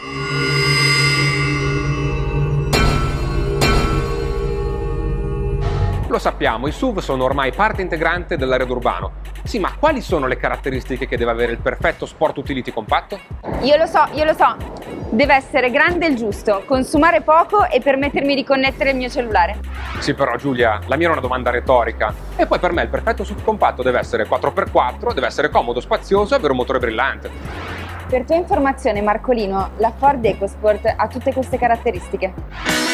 Lo sappiamo, i SUV sono ormai parte integrante dell'arredo urbano. Sì, ma quali sono le caratteristiche che deve avere il perfetto sport utility compatto? Io lo so. Deve essere grande il giusto, consumare poco e permettermi di connettere il mio cellulare. Sì, però Giulia, la mia era una domanda retorica. E poi per me il perfetto SUV compatto deve essere 4x4, deve essere comodo, spazioso e avere un motore brillante. Per tua informazione, Marcolino, la Ford EcoSport ha tutte queste caratteristiche.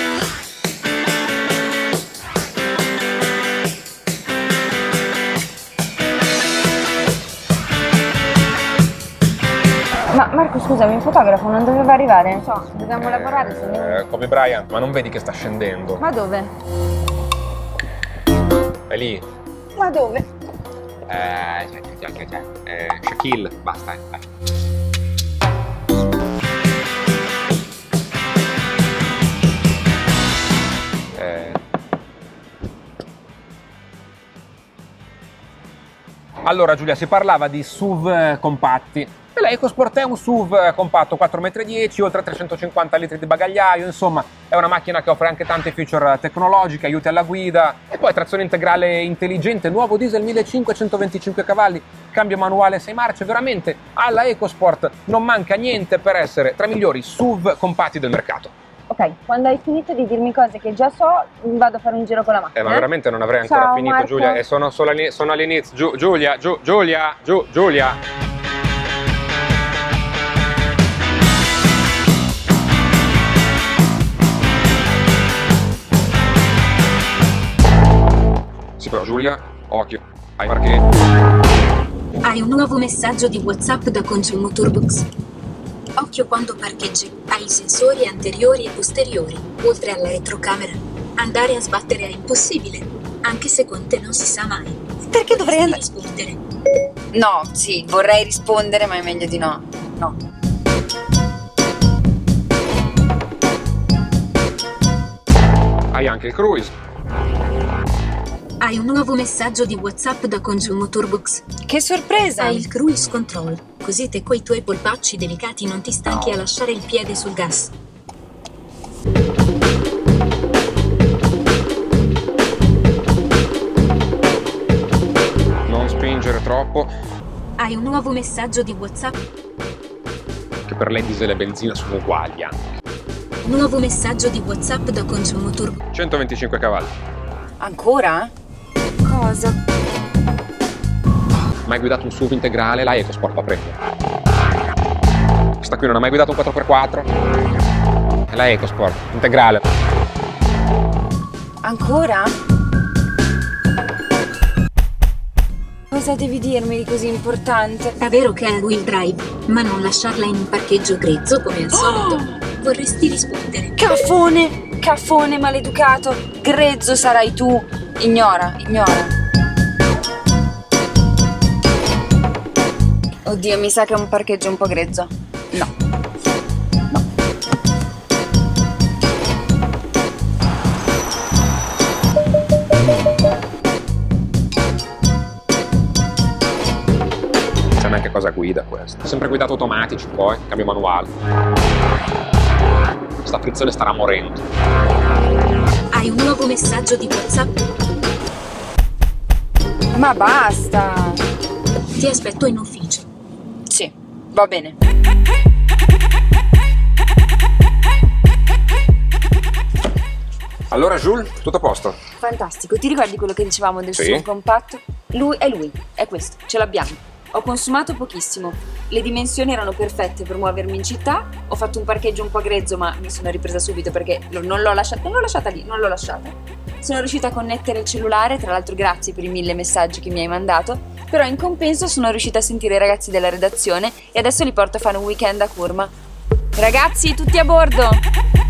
Ma Marco, scusami, il fotografo non doveva arrivare? Non so, dobbiamo lavorare, se no... Come Brian, ma non vedi che sta scendendo? Ma dove? È lì. Ma dove? Shaquille, basta, dai. Allora Giulia, si parlava di SUV compatti. E l'EcoSport è un SUV compatto 4,10 m, oltre 350 litri di bagagliaio, insomma è una macchina che offre anche tante feature tecnologiche, aiuti alla guida e poi trazione integrale intelligente, nuovo diesel 1525 cavalli, cambio manuale 6 marce, veramente alla EcoSport non manca niente per essere tra i migliori SUV compatti del mercato. Ok, quando hai finito di dirmi cose che già so, vado a fare un giro con la macchina. Ma veramente non avrei ancora Ciao, finito, Marco. Giulia, e sono all'inizio. Giulia. Sì, però Giulia, occhio, hai parcheggio. Hai un nuovo messaggio di WhatsApp da Consul Motorbox. Occhio quando parcheggi, hai i sensori anteriori e posteriori, oltre alla retrocamera. Andare a sbattere è impossibile, anche se con te non si sa mai. Perché dovrei andare? Rispondere. No, sì, vorrei rispondere, ma è meglio di no. No. Hai anche il cruise. Hai un nuovo messaggio di WhatsApp da Consul Motorbox. Che sorpresa! Hai il cruise control, così te coi tuoi polpacci delicati non ti stanchi a lasciare il piede sul gas. Non spingere troppo, Hai un nuovo messaggio di WhatsApp. che per lei diesel e benzina sono uguali anche. Nuovo messaggio di WhatsApp da Consul Motorbox. 125 cavalli. Ancora? Cosa? Mai guidato un SUV integrale? La EcoSport la prende. Questa qui non ha mai guidato un 4x4? È la EcoSport, integrale. Ancora? Cosa devi dirmi di così importante? È vero che è wheel drive, ma non lasciarla in un parcheggio grezzo come al solito. Vorresti rispondere. Caffone maleducato, grezzo sarai tu. Ignora. Oddio, mi sa che è un parcheggio un po' grezzo. No. Non sa neanche cosa guida questa. Sempre guidato automatici poi, cambio manuale. Questa frizione starà morendo. Hai un nuovo messaggio di WhatsApp. Ma basta. Ti aspetto in ufficio. Sì, va bene. Allora Jules, tutto a posto? Fantastico, ti ricordi quello che dicevamo del Sì. suo compatto? Lui, è questo, ce l'abbiamo. Ho consumato pochissimo, le dimensioni erano perfette per muovermi in città, ho fatto un parcheggio un po' grezzo ma mi sono ripresa subito perché non l'ho lasciata lì. Sono riuscita a connettere il cellulare, tra l'altro grazie per i 1000 messaggi che mi hai mandato, però in compenso sono riuscita a sentire i ragazzi della redazione e adesso li porto a fare un weekend a Curma. Ragazzi, tutti a bordo!